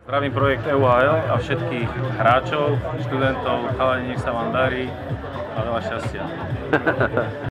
Zdravím projekt EUHL a všetkých hráčov, študentov, chalani, nech sa vám darí a veľa šťastia.